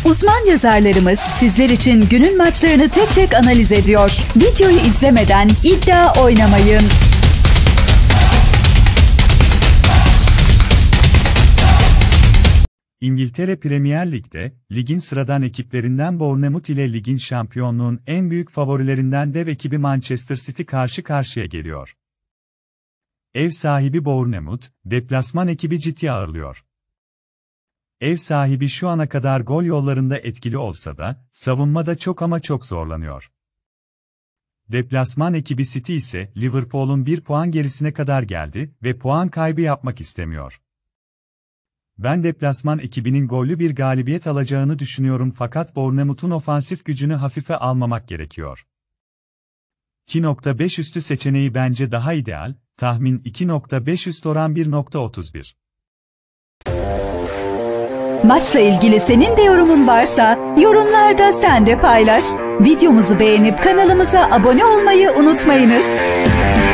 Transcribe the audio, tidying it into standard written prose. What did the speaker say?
Uzman yazarlarımız sizler için günün maçlarını tek tek analiz ediyor. Videoyu izlemeden iddia oynamayın. İngiltere Premier Lig'de, ligin sıradan ekiplerinden Bournemouth ile ligin şampiyonluğun en büyük favorilerinden dev ekibi Manchester City karşı karşıya geliyor. Ev sahibi Bournemouth, deplasman ekibi City'yi ağırlıyor. Ev sahibi şu ana kadar gol yollarında etkili olsa da, savunmada çok ama çok zorlanıyor. Deplasman ekibi City ise Liverpool'un 1 puan gerisine kadar geldi ve puan kaybı yapmak istemiyor. Ben deplasman ekibinin gollü bir galibiyet alacağını düşünüyorum fakat Bournemouth'un ofansif gücünü hafife almamak gerekiyor. 2.5 üstü seçeneği bence daha ideal, tahmin 2.5 üst oran 1.31. Maçla ilgili senin de yorumun varsa yorumlarda sen de paylaş. Videomuzu beğenip kanalımıza abone olmayı unutmayınız.